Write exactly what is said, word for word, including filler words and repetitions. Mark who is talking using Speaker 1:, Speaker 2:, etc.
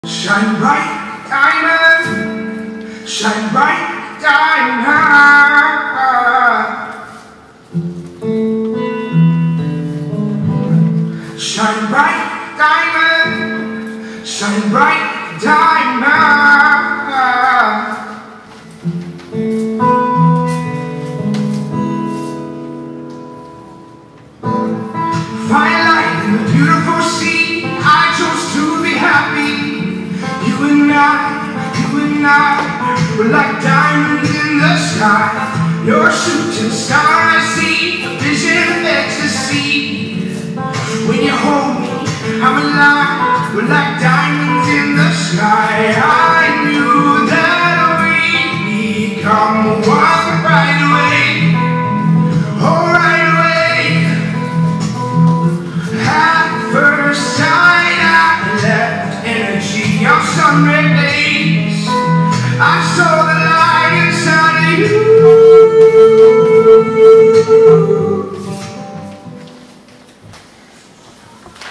Speaker 1: Shine bright, diamond. Shine bright, diamond. Shine bright, diamond. Shine bright, diamond. Firelight in the beautiful sea. I chose to be happy. You and I, you and I, we're like diamonds in the sky. You're a shooting star, I see, a vision of ecstasy. When you hold me, I'm alive, we're like diamonds in the sky. I knew that we'd become one right away. Oh, right away. At first sight, I left energy on Sunday.